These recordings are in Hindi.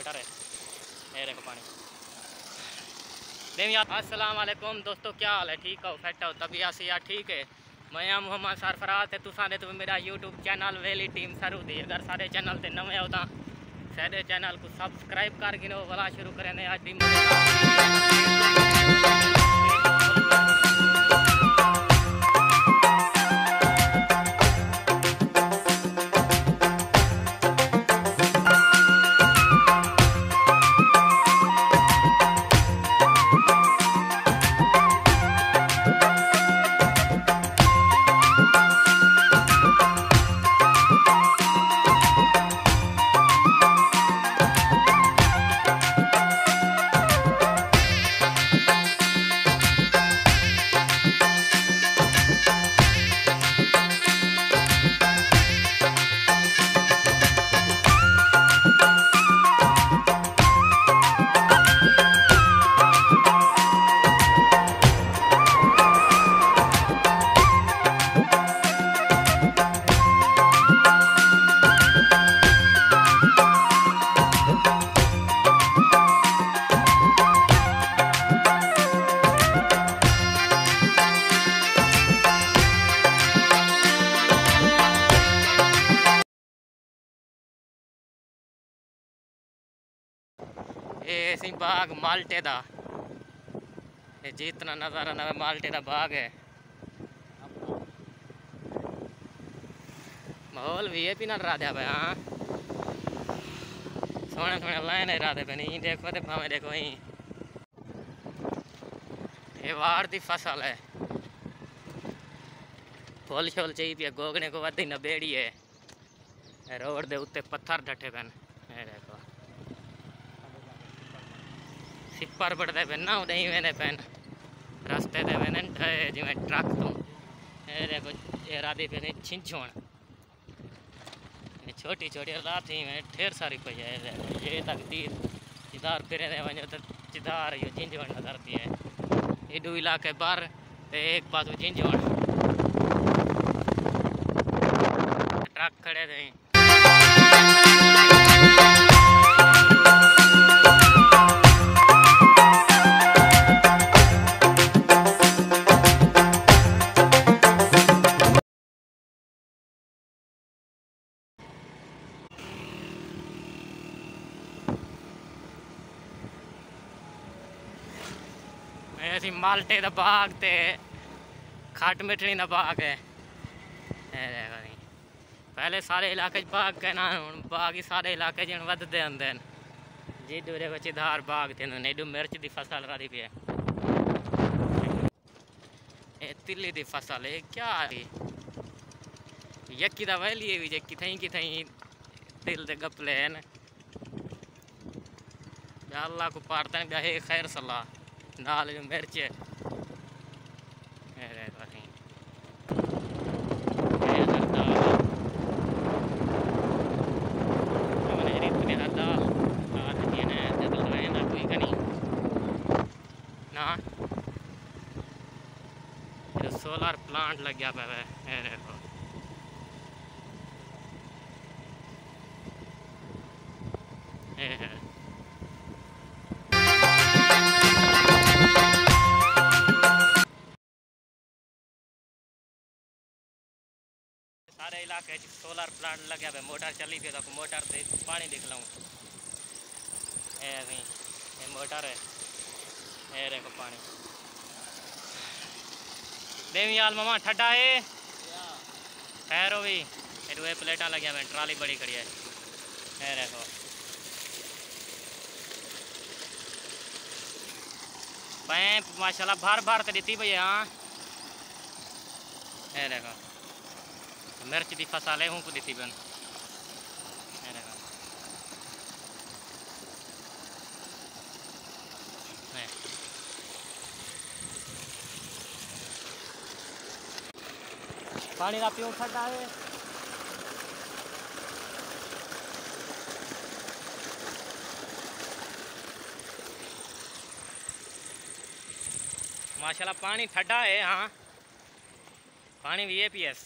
मोटर है। ये देखो पानी। देव यार अस्सलाम वालेकुम दोस्तों, क्या हाल है? ठीक हो? फिट हो? तबीयत से यार ठीक है। मैं मोहम्मद सरफराज है। तुसा ने तो मेरा यूट्यूब चैनल वेली टीम सरू दी। अगर सारे चैनल से नवे हो तो सारे चैनल को सब्सक्राइब कर गिनो। वाला शुरू करें आज दी ये बाग माल्टे दा जितना नज़ारा ना माल्टे दा बाग है। माहौल भी है पी ना राधा भाई। हाँ सोने सोने लाइन है राधे पे नहीं देखो तो भावे देखो ही ये वार दी फसल है। फुल शोल चाहिए पिया गोगने को वधी न बेड़ी है। रोड दे उत्ते पत्थर डटे पेन देखो सिपर पड़ते पे ना उड़े वेने पेन रास्ते दे वेने जिमें ट्रक तो ये देखो ये राधे पे ने छिंचोण छोटी छोटी रात ही में ढेर सारी पई है। ये तक तीर चिदार फिरे दे वने तो चिदार यो छिंचोण नजर दी है। ये दो इलाके बाहर ते एक पास छिंचोण ट्रक खड़े थे। ऐसी माल्टे दा बाग ते खट मिठनी दा बाग है। पहले सारे इलाके बाग के ना बाग ही सारे इलाके जिन वधदे आंदे जी दूरे बच्चे धार बाग थे नेडू मिर्च दी फसल रही पे ये तिल्ली दी फसल है। क्या है यक्की दा वैली भी जे किथई दिल दे गपले हैं अल्लाह को पारते हैं खैर सलाह नाल जो मिर्च है। सोलर प्लांट लग गया है देखो सारे इलाके सोलर प्लांट लग गया। मोटर चली थी तो मोटर से पानी निकलाऊँ ये मोटर है। ये देखो पानी देवियाल मामा ठंडा है खैरो भी ये प्लेटा लगे मैं ट्राली बड़ी खड़ी है। ये देखो पैप माशाल्लाह भर भर तो दी भैया। हाँ ये देखो मिर्च की फसल है को दी बन। पानी का प्यूं ठंडा है। माशाल्लाह पानी ठंडा है। हाँ पानी VAPS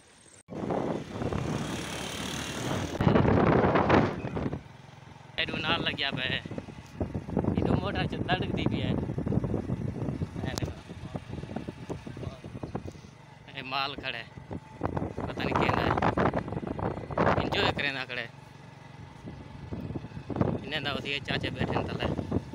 नाल माल लग गया पे ये तो मोटा तड़क दी भी है माल खड़े पता नहीं क्या इंजॉय करें ना खड़े इन्हें चाचे बैठे तले